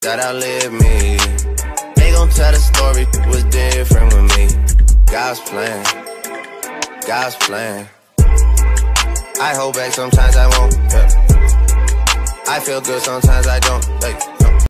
that outlived me. They gon' tell the story was different with me. God's plan, God's plan. I hold back, sometimes I won't, yeah. I feel good, sometimes I don't, like